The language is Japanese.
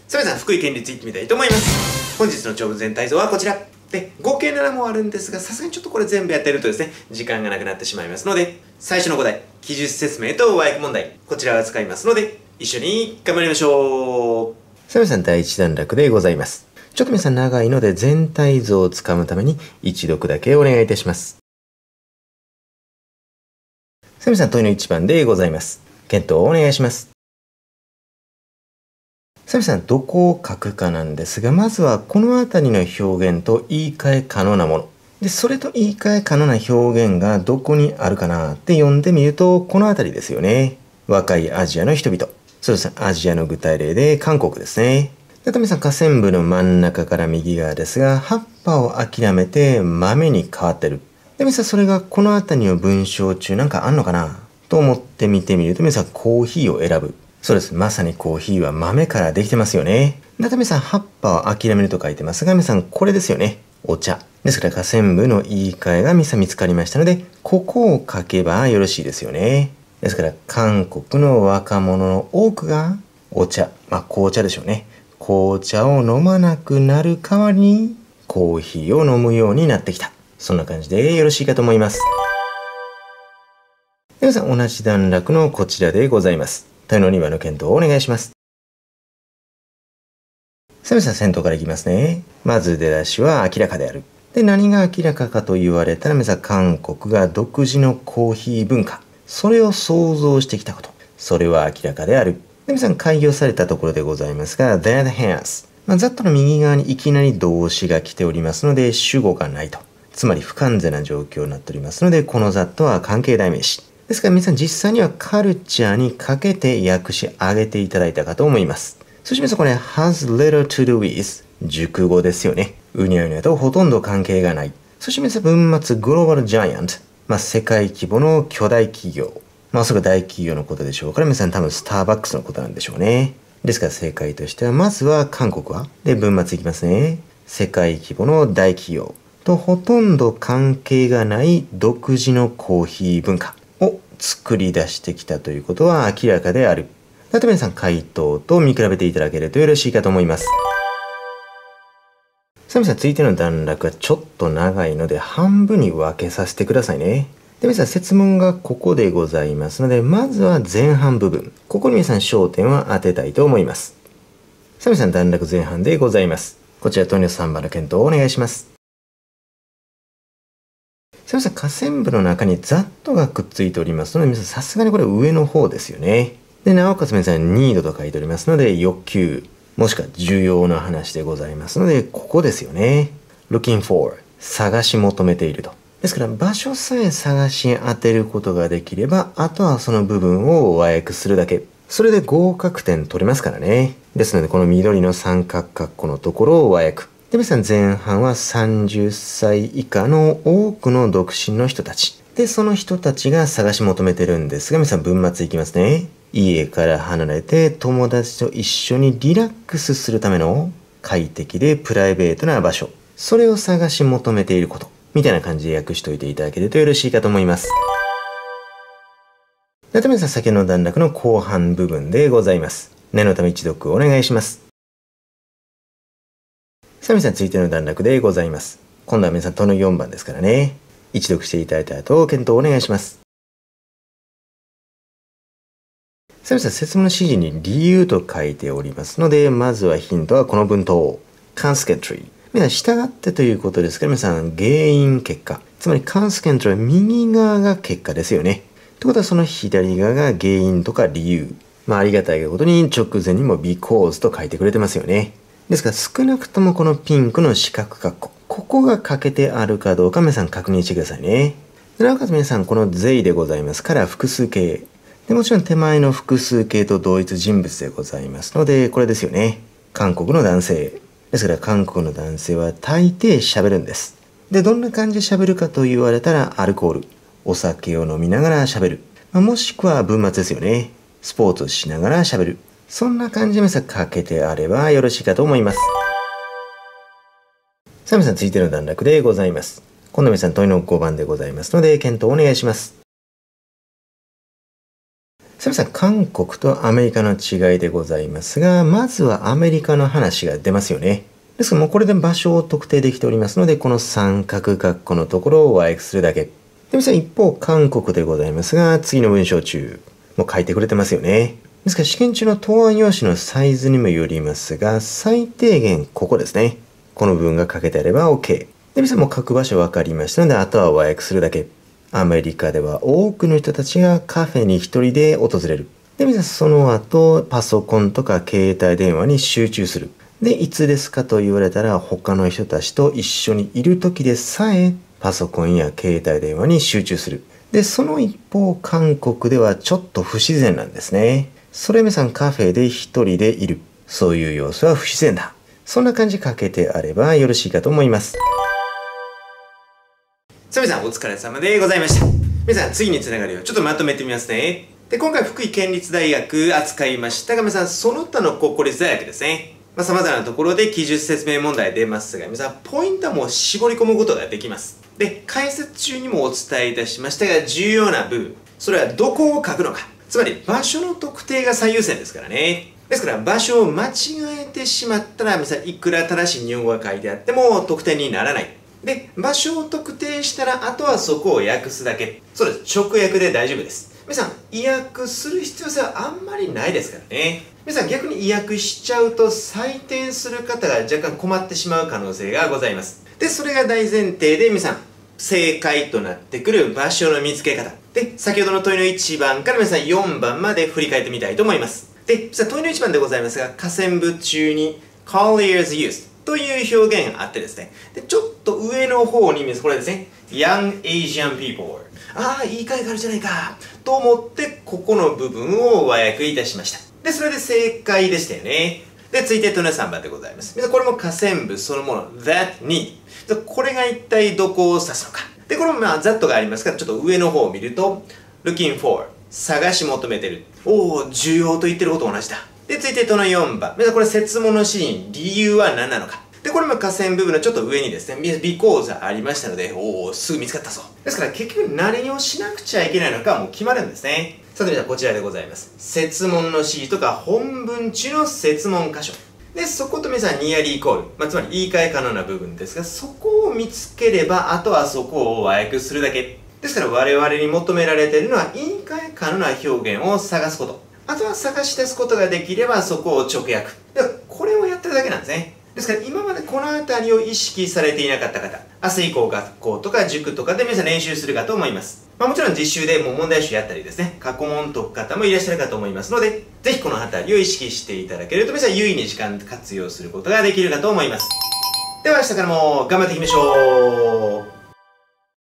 さあ皆さん、福井県立いってみたいと思います。本日の長文全体像はこちら。で、合計7問あるんですが、さすがにちょっとこれ全部やってるとですね、時間がなくなってしまいますので、最初の5題、記述説明と和訳問題、こちらは使いますので、一緒に頑張りましょう。さあ皆さん、第1段落でございます。ちょっと皆さん長いので、全体像をつかむために一読だけお願いいたします。さあ皆さん、問いの1番でございます。検討をお願いします。さあ皆さん、どこを書くかなんですが、まずはこの辺りの表現と言い換え可能なもの。で、それと言い換え可能な表現がどこにあるかなって読んでみると、この辺りですよね。若いアジアの人々。そうですね、アジアの具体例で韓国ですね。で、皆さん、下線部の真ん中から右側ですが、葉っぱを諦めて豆に変わってる。で、皆さん、それがこの辺りの文章中なんかあんのかなと思って見てみると、皆さん、コーヒーを選ぶ。そうです。まさにコーヒーは豆からできてますよね。だ皆さん、葉っぱを諦めると書いてますが、皆さん、これですよね。お茶。ですから、下線部の言い換えが皆さん見つかりましたので、ここを書けばよろしいですよね。ですから、韓国の若者の多くがお茶、紅茶でしょうね。紅茶を飲まなくなる代わりに、コーヒーを飲むようになってきた。そんな感じでよろしいかと思います。皆さん、同じ段落のこちらでございます。問いの2番の検討をお願いします。さあ皆さん、先頭からいきますね。まず出だしは明らかである。で、何が明らかかと言われたら、皆さん、韓国が独自のコーヒー文化。それを想像してきたこと。それは明らかである。で、皆さん、開業されたところでございますが、that has。ざっとの右側にいきなり動詞が来ておりますので、主語がないと。つまり不完全な状況になっておりますので、この that は関係代名詞。ですから皆さん、実際にはカルチャーにかけて訳し上げていただいたかと思います。そして皆さん、これ has little to do with 熟語ですよね。うにゃうにゃとほとんど関係がない。そして皆さん、文末グローバルジャイアント。世界規模の巨大企業。それが大企業のことでしょうから、皆さん多分スターバックスのことなんでしょうね。ですから正解としては、まずは韓国は。で、文末いきますね。世界規模の大企業とほとんど関係がない独自のコーヒー文化を作り出してきたということは明らかである。例えば皆さん、回答と見比べていただけるとよろしいかと思います。さあ皆さん、続いての段落はちょっと長いので半分に分けさせてくださいね。で、皆さん、設問がここでございますので、まずは前半部分。ここに皆さん焦点は当てたいと思います。さあ皆さん、段落前半でございます。こちら、問いの3番の検討をお願いします。さあ皆さん、下線部の中にざっとがくっついておりますので、皆さん、さすがにこれ上の方ですよね。で、なおかつ皆さん、ニードと書いておりますので、欲求、もしくは重要な話でございますので、ここですよね。looking for、探し求めていると。ですから、場所さえ探し当てることができれば、あとはその部分を和訳するだけ。それで合格点取れますからね。ですので、この緑の三角括弧のところを和訳。で、皆さん、前半は30歳以下の多くの独身の人たち。で、その人たちが探し求めてるんですが、皆さん、文末いきますね。家から離れて友達と一緒にリラックスするための快適でプライベートな場所。それを探し求めていること。みたいな感じで訳しといていただけるとよろしいかと思います。では、皆さん、先の段落の後半部分でございます。念のため一読お願いします。さあ、皆さん、続いての段落でございます。今度は皆さん、問の4番ですからね。一読していただいた後、検討お願いします。さあ、皆さん、説問の指示に理由と書いておりますので、まずはヒントはこの文頭。consequently。皆さん、従ってということですから、皆さん、原因、結果。つまり、consequentlyは右側が結果ですよね。ということは、その左側が原因とか理由。ありがたいことに直前にも because と書いてくれてますよね。ですから、少なくともこのピンクの四角括弧。ここが欠けてあるかどうか、皆さん確認してくださいね。なおかつ皆さん、この they でございますから、複数形。でもちろん手前の複数形と同一人物でございますので、これですよね。韓国の男性。ですから韓国の男性は大抵喋るんです。で、どんな感じで喋るかと言われたら、アルコール。お酒を飲みながら喋る。もしくは文末ですよね。スポーツをしながら喋る。そんな感じで皆さんかけてあればよろしいかと思います。さあ皆さん、続いての段落でございます。今度皆さん、問いの5番でございますので、検討お願いします。 皆さん、韓国とアメリカの違いでございますが、まずはアメリカの話が出ますよね。ですからもうこれで場所を特定できておりますので、この三角括弧のところを和訳するだけ。で、皆さん一方、韓国でございますが、次の文章中、もう書いてくれてますよね。ですから試験中の答案用紙のサイズにもよりますが、最低限ここですね。この部分が書けてあれば OK。で、皆さんも書く場所分かりましたので、あとは和訳するだけ。アメリカでは多くの人たちがカフェに一人で訪れる。で、皆さんその後、パソコンとか携帯電話に集中する。で、いつですかと言われたら、他の人たちと一緒にいる時でさえ、パソコンや携帯電話に集中する。で、その一方、韓国ではちょっと不自然なんですね。それ皆さんカフェで一人でいる。そういう様子は不自然だ。そんな感じ書けてあればよろしいかと思います。さあ皆さんお疲れ様でございました。皆さん次につながるようちょっとまとめてみますね。で、今回福井県立大学扱いましたが、皆さんその他の国公立大学ですね。様々なところで記述説明問題出ますが、皆さんポイントはもう絞り込むことができます。で、解説中にもお伝えいたしましたが、重要な部分。それはどこを書くのか。つまり場所の特定が最優先ですからね。ですから場所を間違えてしまったら、皆さんいくら正しい日本語が書いてあっても得点にならない。で、場所を特定したら、あとはそこを訳すだけ。そうです。直訳で大丈夫です。皆さん、意訳する必要性はあんまりないですからね。皆さん逆に意訳しちゃうと採点する方が若干困ってしまう可能性がございます。で、それが大前提で皆さん、正解となってくる場所の見つけ方。で、先ほどの問いの1番から皆さん4番まで振り返ってみたいと思います。で、問いの1番でございますが、下線部中に Collier's Youthという表現があってですね。で、ちょっと上の方に、これですね。Young Asian People。ああ、言い換えがあるじゃないか。と思って、ここの部分を和訳いたしました。で、それで正解でしたよね。で、続いて問いの3番でございます。これも下線部そのもの。That need。これが一体どこを指すのか。で、これもthat がありますから、ちょっと上の方を見ると、looking for。探し求めてる。おお、重要と言ってること同じだ。で、続いて問の4番。これ設問のシーン、理由は何なのか。で、これも下線部分のちょっと上にですね、because ありましたので、おお、すぐ見つかったぞ。ですから結局何をしなくちゃいけないのかもう決まるんですね。さて、じゃあこちらでございます。設問のシートか本文中の設問箇所。で、そこと皆さんニアリーイコール。つまり言い換え可能な部分ですが、そこを見つければ、あとはそこを和訳するだけ。ですから我々に求められているのは言い換え可能な表現を探すこと。あとは探し出すことができればそこを直訳。これをやってるだけなんですね。ですから今までこの辺りを意識されていなかった方、明日以降学校とか塾とかで皆さん練習するかと思います。もちろん実習でもう問題集やったりですね、過去問解く方もいらっしゃるかと思いますので、ぜひこの辺りを意識していただけると皆さん優位に時間活用することができるかと思います。では明日からも頑張っていきましょう。